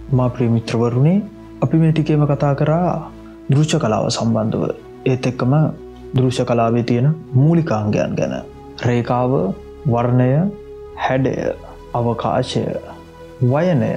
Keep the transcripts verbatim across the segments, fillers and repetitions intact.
මා ප්‍රිය මිත්‍රවරුනි, අපි මේ ටිකේම කතා කරා දෘශ්‍ය කලාව සම්බන්ධව. ඒත් එක්කම දෘශ්‍ය කලාවේ තියෙන මූලිකාංගයන් ගැන. රේඛාව, වර්ණය, හැඩය, අවකාශය, වයනය,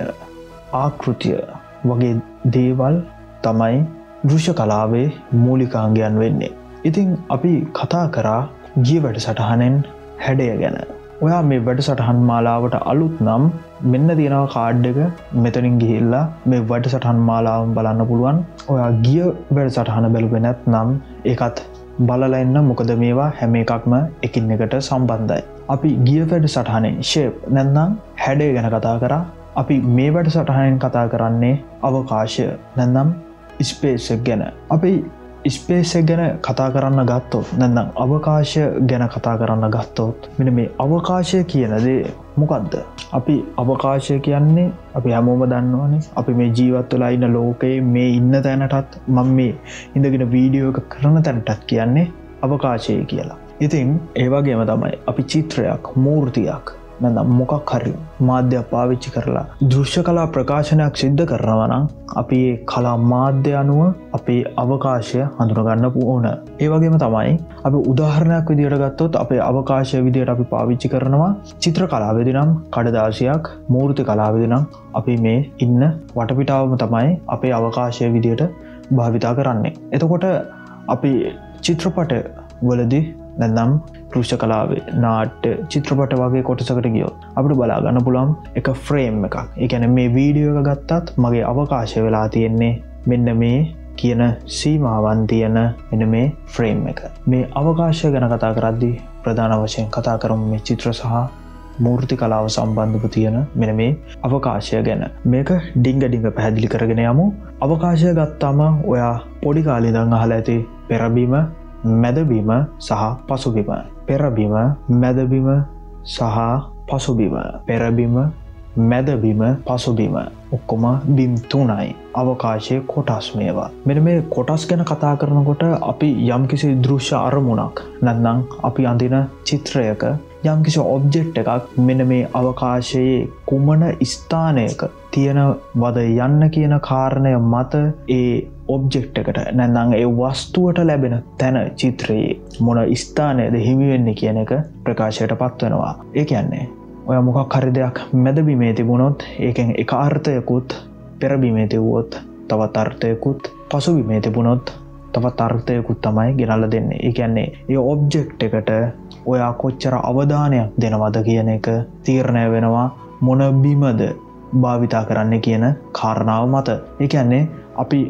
ආකෘතිය වගේ දේවල් තමයි දෘශ්‍ය කලාවේ මූලිකාංගයන් වෙන්නේ. ඉතින් අපි කතා කරා ගිය වැඩසටහනෙන් හැඩය ගැන. ඔයා මේ වැඩසටහන් මාලාවට අලුත් නම් මෙන්න තියෙනවා කාඩ් එක, මෙතනින් ගිහිල්ලා මේ වැඩසටහන් මාලාවම බලන්න පුළුවන්. ඔයා ගිය වැඩසටහන බැලුවේ නැත්නම් ඒකත් බලලා ඉන්න, මොකද මේවා හැම එකක්ම එකින් එකට සම්බන්ධයි. අපි ගිය වැඩසටහනේ ෂේප් නැත්නම් හැඩය ගැන කතා කරා. අපි මේ වැඩසටහනෙන් කතා කරන්නේ අවකාශය නැත්නම් ස්පේස් එක ගැන. අපි ස්පේස් එක ගැන කතා කරන්න ගත්තොත් නැත්නම් අවකාශය ගැන කතා කරන්න ගත්තොත් මෙන්න මේ අවකාශය කියන දේ මොකද්ද? අපි අවකාශය කියන්නේ අපි හැමෝම දන්නවනේ. අපි මේ ජීවත් වෙලා ඉන්න ලෝකයේ මේ ඉන්න තැනටත් මම මේ ඉඳගෙන වීඩියෝ එක කරන තැනටත් කියන්නේ අවකාශය කියලා. ඉතින් ඒ වගේම තමයි අපි චිත්‍රයක්, මූර්තියක් නැත්නම් මොකක් හරි මාධ්‍යයක් පාවිච්චි කරලා දෘශ්‍ය කලා ප්‍රකාශනයක් සිද්ධ කරනවා නම් අපි ඒ කලා මාධ්‍ය අනුව අපේ අවකාශය හඳුනා ගන්න ඕන. ඒ වගේම තමයි අපි උදාහරණයක් විදිහට ගත්තොත් අපේ අවකාශය විදිහට අපි පාවිච්චි කරනවා චිත්‍ර කලාවේදී නම් කඩදාසියක්, මූර්ති කලාවේදී නම් අපි මේ ඉන්න වටපිටාවම තමයි අපේ අවකාශය විදිහට භාවිතා කරන්නේ. එතකොට අපි චිත්‍රපට වලදී නැත්නම් දෘශ්‍ය කලාවේ නාට්‍ය, චිත්‍රපට වගේ කොටසකට ගියොත් අපිට බලා ගන්න පුළුවන් එක ෆ්‍රේම් එකක්. ඒ කියන්නේ මේ වීඩියෝ එක ගත්තත් මගේ අවකාශය වෙලා තියෙන්නේ මෙන්න මේ කියන සීමාවන් තියෙන මෙන්න මේ ෆ්‍රේම් එක. මේ අවකාශය ගැන කතා කරද්දී ප්‍රධාන වශයෙන් කතා කරමු මේ චිත්‍ර සහ මූර්ති කලාව සම්බන්ධව තියෙන මෙන්න මේ අවකාශය ගැන. මේක ඩිංග ඩිංග පැහැදිලි කරගෙන යමු. අවකාශය ගත්තාම ඔයා පොඩි කාලේ ඉඳන් අහලා ඇති පෙරබිම, මැදබිම සහ පසුබිම. පෙරබිම, මැදබිම සහ පසුබිම. පෙරබිම, මැදබිම, පසුබිම. ඔක්කොම බිම් තුනයි. අවකාශයේ කොටස් මේවා. මෙන්න මේ කොටස් ගැන කතා කරනකොට අපි යම්කිසි දෘශ්‍ය අරමුණක් නැත්නම් අපි අඳින චිත්‍රයක යම්කිසි ඔබ්ජෙක්ට් එකක් මෙන්න මේ අවකාශයේ කුමන ස්ථානයක තියෙනවද යන්න කියන කාරණය මත ඒ ඔබ්ජෙක්ට් එකට නැත්නම් ඒ වස්තුවට ලැබෙන තැන චිත්‍රයේ මොන ස්ථානයේද හිමි වෙන්නේ කියන එක ප්‍රකාශයට පත් වෙනවා. ඒ කියන්නේ ඔය මොකක් හරි දෙයක් මැදබිමේ තිබුණොත් ඒකෙන් එක අර්ථයකුත්, පෙරබිමේ තිබුවොත් තවත් අර්ථයකුත්, පසුබිමේ තිබුණොත් තවත් අර්ථයකුත් තමයි ගෙනල්ලා දෙන්නේ. ඒ කියන්නේ ඒ ඔබ්ජෙක්ට් එකට ඔයා කොච්චර අවධානයක් දෙනවද කියන එක තීරණය වෙනවා මොන බිමද භාවිතා කරන්න කියන කාරණාව මත. ඒ කියන්නේ අපි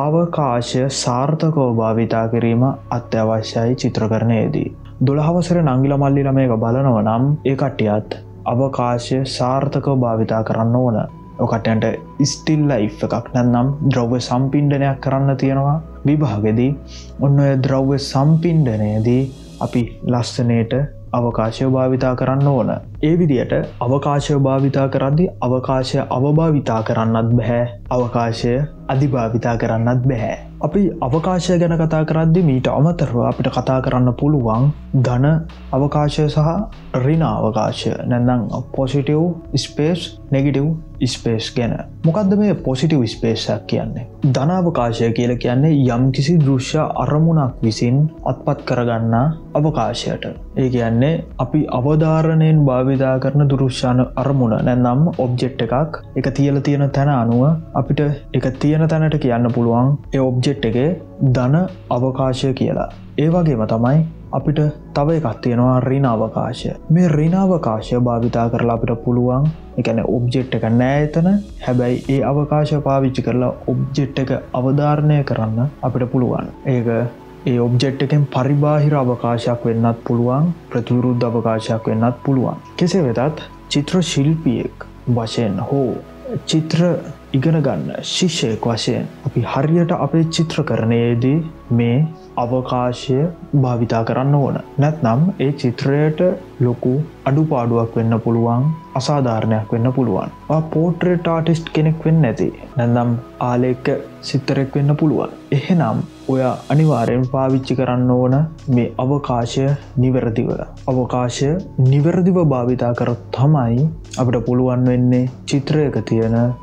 අවකාශය සාර්ථකව භාවිතා කිරීම අත්‍යවශ්‍යයි චිත්‍රකරණයේදී. දොළහ වසරේ නංගිලා මල්ලිලා මේක බලනවා නම් ඒ කට්ටියත් අවකාශය සාර්ථකව භාවිතා කරන්න ඕන. ඔය කට්ටියන්ට ස්ටිල් ලයිෆ් එකක් නැත්නම් ද්‍රව්‍ය සම්පින්ඩනයක් කරන්න තියෙනවා විභාගෙදී. ඔන්න ඔය ද්‍රව්‍ය සම්පින්ඩනයේදී අපි ලස්සනට අවකාශය භාවිතා කරන්න ඕන. ඒ විදිහට අවකාශය භාවිතා කරද්දී අවකාශය අවභාවිතා කරන්නත් බෑ, අවකාශය අධිභාවිතා කරන්නත් බෑ. අපි අවකාශය ගැන කතා කරද්දී මීට අමතරව අපිට කතා කරන්න පුළුවන් ධන අවකාශය සහ ඍණ අවකාශය නැත්නම් පොසිටිව් ස්පේස්, නෙගටිව් ස්පේස් ගැන. මොකද්ද මේ පොසිටිව් ස්පේස් එක කියන්නේ? ධන අවකාශය කියලා කියන්නේ යම්කිසි දෘශ්‍ය අරමුණක් විසින් අත්පත් කරගන්න අවකාශයට. ඒ කියන්නේ අපි අවධාරණයෙන් භාවිතා කරන දෘශ්‍ය අරමුණ නැත්නම් ඔබ්ජෙක්ට් එකක් එක තියලා තියෙන තැන අනුව අපිට එක තියෙන තැනට කියන්න පුළුවන් ඒ ඔබ්ජෙක්ට් එකේ ධන අවකාශය කියලා. ඒ වගේම තමයි අපිට තව එකක් තියෙනවා ඍණ අවකාශය. මේ ඍණ අවකාශය භාවිතා කරලා අපිට පුළුවන්, ඒ කියන්නේ ඔබ්ජෙක්ට් එක නෑ එතන, හැබැයි ඒ අවකාශය පාවිච්චි කරලා ඔබ්ජෙක්ට් එක අවධාරණය කරන්න අපිට පුළුවන්. ඒක ඒ ඔබ්ජෙක්ට් එකෙන් පරිබාහිර අවකාශයක් වෙන්නත් පුළුවන්, ප්‍රතිවිරුද්ධ අවකාශයක් වෙන්නත් පුළුවන්. කෙසේ වෙතත් චිත්‍ර ශිල්පියෙක් වශයෙන් හෝ චිත්‍ර ඉගෙන ගන්න ශිෂ්‍යයෙක් වශයෙන් අපි හරියට අපේ චිත්‍රකරණයේදී මේ අවකාශය භාවිතා කරන්න ඕන. නැත්නම් ඒ චිත්‍රයට ලොකු අඩුපාඩුවක් වෙන්න පුළුවන්, අසාධාරණයක් වෙන්න පුළුවන්. ආ පෝට්‍රේට් ආටිස්ට් කෙනෙක් වෙන්න නැති. නැත්නම් ආලේඛ සිත්තරෙක් වෙන්න පුළුවන්. එහෙනම් ඔයා අනිවාර්යෙන් පාවිච්චි කරන්න ඕන මේ අවකාශය නිවැරදිව. අවකාශය නිවැරදිව භාවිතා කරොත් තමයි අපිට පුළුවන් වෙන්නේ චිත්‍රයක තියෙන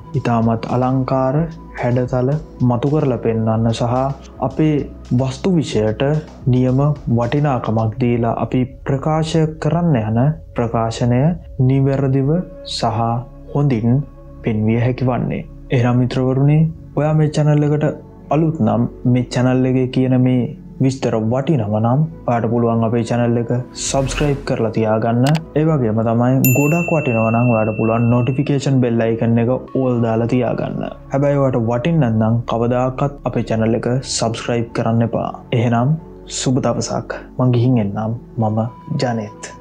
ඉතාමත් අලංකාර හැඩතල මතු කරලා පෙන්වන්න සහ අපේ වස්තු විෂයට නියම වටිනාකමක් දීලා අපි ප්‍රකාශ කරන්න යන ප්‍රකාශනය නිවැරදිව සහ හොඳින් පෙන්විය හැකි වන්නේ. එහෙනම් මිත්‍රවරුනි, ඔයා මේ channel එකට අලුත් නම් මේ channel එකේ කියන මේ විස්තර වටිනවා නම් ඔයාට පුළුවන් අපේ channel එක subscribe කරලා තියාගන්න. ඒ වගේම තමයි ගොඩක් වටිනවා නම් ඔයාට පුළුවන් notification bell icon එක all දාලා තියාගන්න. හැබැයි ඔයාට වටින්න නම් කවදාකවත් අපේ channel එක subscribe කරන්න එපා. එහෙනම් සුබ දවසක්. මං ගිහින් එන්නම්. මම ජනෙත්.